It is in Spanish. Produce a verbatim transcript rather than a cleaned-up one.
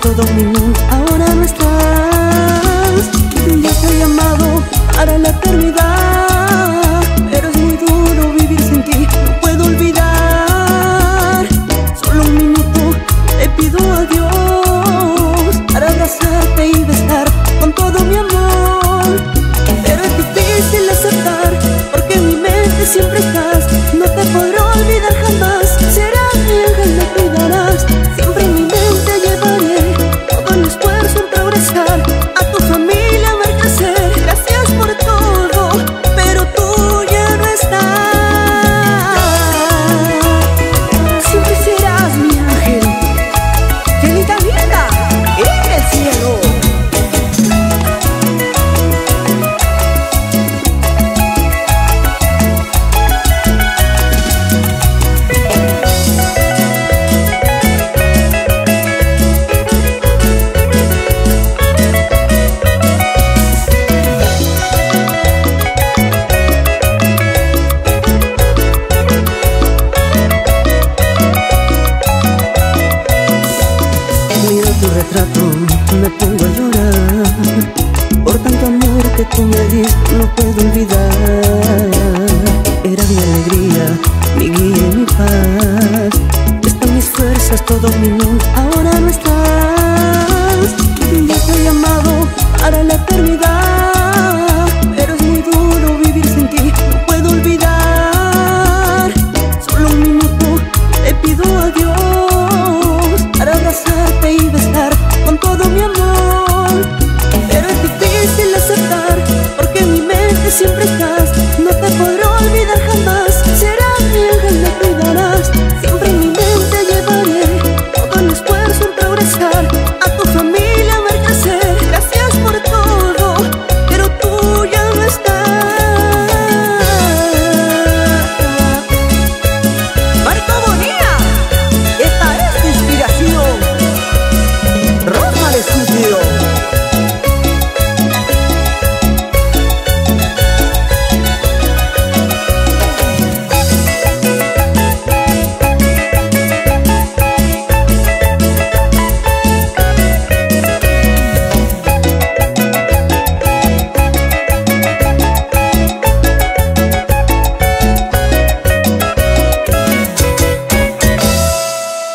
todo mi mundo, ahora no estás. Yo te he llamado para la eternidad, pero es muy duro vivir sin ti, no puedo olvidar. Solo un minuto te pido a Dios para abrazarte y besar con todo mi amor. Pero es difícil aceptar, porque en mi mente siempre estás. No te podré olvidar jamás, será mi ángel, me cuidarás. Siempre en mi mente llevaré todo el esfuerzo en progresar, a tu familia ver crecer. Gracias por todo, pero tú ya no estás. Siempre serás mi ángel, llenita linda en el cielo. Miro tu retrato, me pongo a llorar. Por tanto amor que tú me diste, no puedo olvidar. Era mi alegría, mi guía y mi paz. Están mis fuerzas, todo mi mundo, ahora no estás. Yo te he llamado para la eternidad,